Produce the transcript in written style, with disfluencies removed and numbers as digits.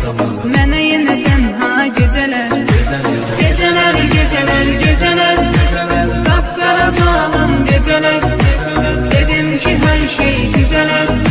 Mənə yenə tənha gecələr, gecələr, gecələr, gecələr, qapqara zalım gecələr. Dedim ki hər şey güzələr.